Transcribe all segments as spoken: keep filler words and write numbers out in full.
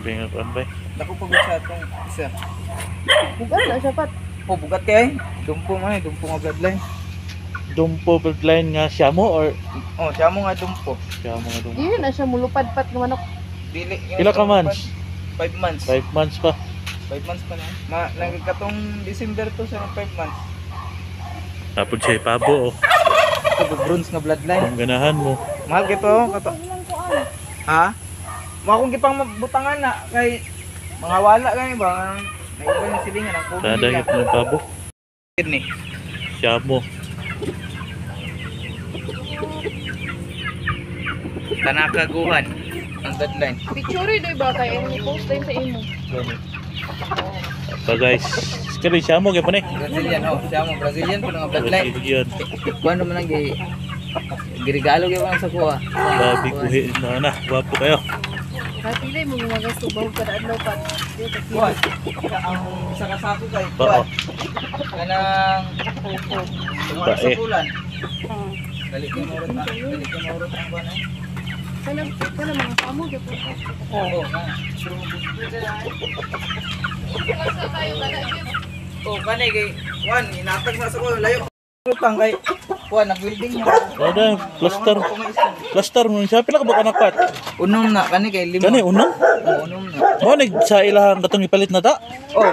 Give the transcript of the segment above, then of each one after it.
Grabe nga kuan bay. Dako pagod sa atong isa. Bukan na siya pat. Oh, bugat kay. Dumpo man, dumpo nga bloodline. Dumpo bloodline nga siya mo or Oh, siya mo nga dumpo. siya mo nga dumpo? Dili na siya mulupad-pat ng manok. Dili. Pila ka months? five months. five months pa. five months pa na. Ma nagkatong December to sa five months. Tapos siya pabo oh. Ito bronze nga bloodline. Ang ganahan mo. Mahal kito kato. Ha? Mo akong gipang butangan na kay mga wala gani ba? Naiba yung silingan ang kubo Sada nila. gid ng pabo. Ni. Siya mo. Tanakaguhan ang bloodline. Picture do ba kay any post din sa imo. Pa guys, kani siya mo gyud pa ni. Brazilian oh, siya mo Brazilian po nga bloodline. Yun. Kuan naman ang gi girigalo gyud ang sa kuha. Babi kuhi na na, guwapo kayo. Kapili mo mga gasto bahog kada adlaw pat. Di ta Kuan. Ang isa ka sako kay Oo. kuan. Kanang tungod sa Bae. bulan. Ah. Dali kay murot na. Dali kay murot ang kuan. eh. Kana kana mga kamo gyud po. Oo. Oh, kanay kay kuan inatag na sa ko layo. Utang kay kuan nag-building mo. Sada, cluster. Cluster mo siya pila ka ba kanapat? Unom na kani kay lima. Kani unong? Oo, unom na. Mo nig sa ilahang katong ipalit na ta. Oh,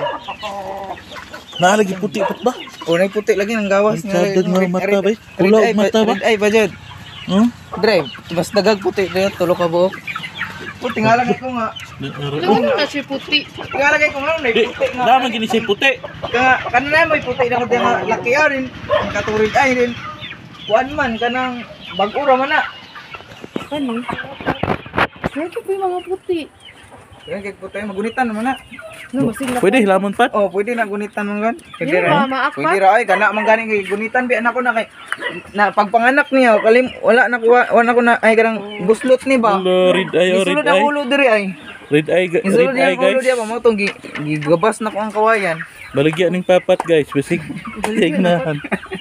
Naalagi puti pat ba? unay puti lagi ng gawas Ang sadag nga mata, bay. Red Ulaw eye mata ba? Red eye ba jud? Hmm? Drive, mas dagag puti dito tulo ka buok. Puti nga lagay ko nga. Lawan na siya puti. Nga lagay ko nga nay Di, puti nga. naman gini siya puti. Kaya kanina may puti na ko diya nga laki ah rin. Ang katurid ay rin. Kuan man kanang bag-ura man na. Kani. Kaya po yung mga puti. Kaya kay puti magunitan naman na. No, masig na. Pwede hilamon pat. Oh, pwede na gunitan man gan. Di ba, maak pa? Pwede ra ay kana man gani kay gunitan bi anak ko na kay na pagpanganak niya kalim wala na kuha wala ko na ay kanang buslot ni ba. Ulo, red eye o red Isulod ang eye. ulo diri ay. Red eye, ga- Isulod red niya eye ang ulo guys. diya pa mo tong gi- gigabas na ko ang kawayan. Baligya ning papat guys, bisig tignahan.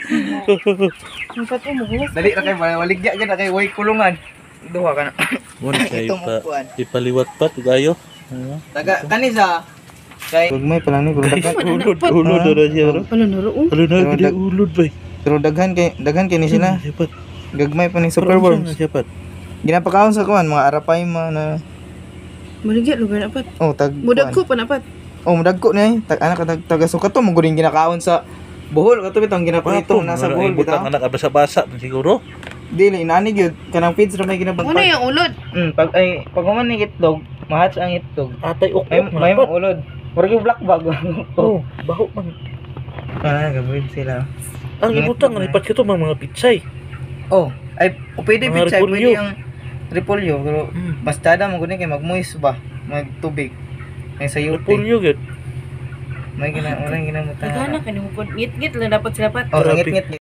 Ang pato mo huwas. Dali ra kay waligya gyud na kay way kulungan. Duha ka na. Mo na siya Itong ipa, upuan. ipaliwat pat gayo. Ano? Taga kanisa kay Ugmay pa lang ni Guys, ulod, ulod na siya ro. Ano na roon? Ano na Pero gidi dag- ulod bay. pero daghan kay daghan kay ni sila. Siya pat. Gagmay pa ni Super superworms. Siya pat. Ginapakaon sa kuan mga arapay man na Maligya lugar na pat. oh tag Mudag ko pa na pat. Oh mudagko ni tag anak tag taga sukat to muguding ginakaon sa Bohol kato bitong ginapalito nasa Bohol butang bitaw. anak basa-basa siguro. Dili inaani gyud kanang feeds ra may Ano ginabagpag. yung ulod? Mm pag ay pag man ni itlog, mahats ang itlog. Atay ok. May may ulod. Murag yung black bag. Oh, baho man. Ah, gabrid sila. Ang ibutang ang ipat kito mga mga pitsay. Oh, ay o pwede Mga pichay, repolyo. pwede ang repolyo, pero Mm. bastada mo guni kay magmoist ba, magtubig. May sayuti. Repolyo gid. May gina, wala ginamutan. Nagana ka ni mo. Ngit-ngit lang dapat sila pat. Oh, Grabe. ngit-ngit.